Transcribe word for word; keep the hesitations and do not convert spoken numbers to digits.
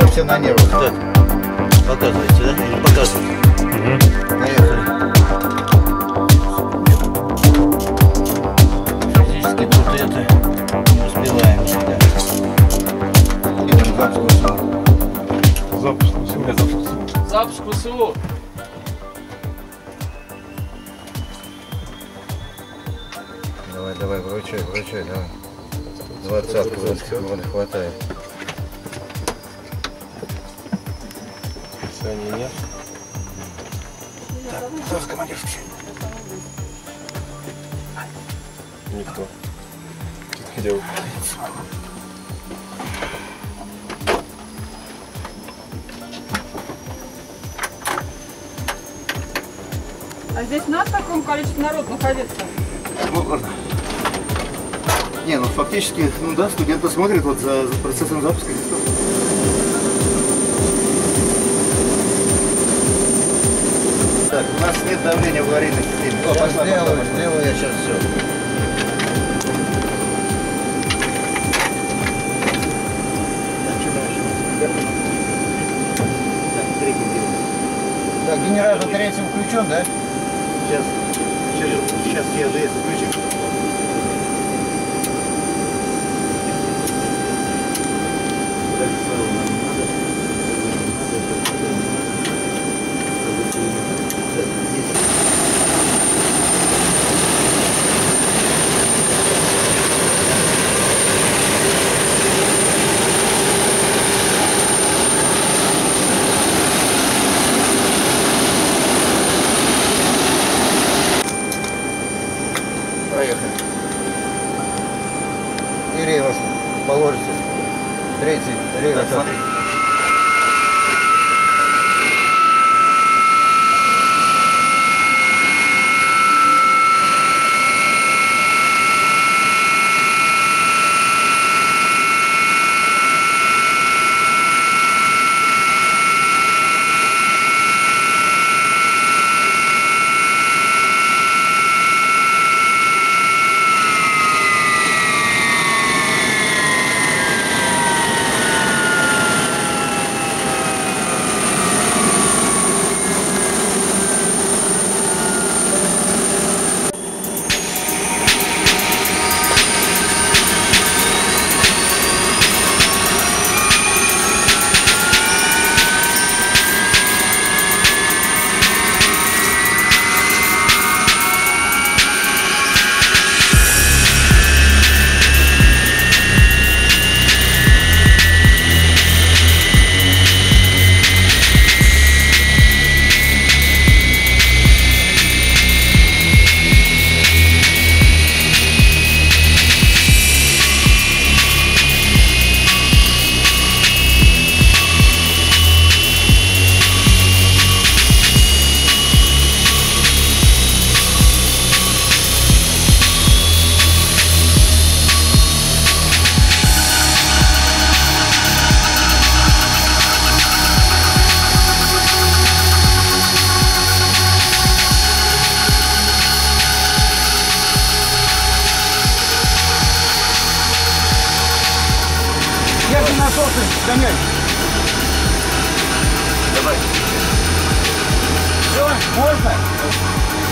все на нервах. Так, показывайте, да? Или показывайте? Угу. Поехали. Физически тут это не успеваем всегда. Идем запуск ВСУ. Запуск ВСУ. Запуск. Запуск ВСУ. Давай, давай, вручай, вручай, давай. Двадцатку вон хватает. Списания нет. Так, кто командир? Никто. Что делать? А здесь надо в таком количестве народ находиться? Ну, не, ну фактически, ну да, студенты смотрят вот за, за процессом запуска. Так, у нас нет давления в аварийной системе. О, Сейчас сделаю, сделаю я сейчас все. Так, генератор третий включен, да? Сейчас, сейчас я же включу. Поехали. И реверс положите. Третий реверс. Так, смотри. Держи насосы, гоняй. Давай. Все, можно?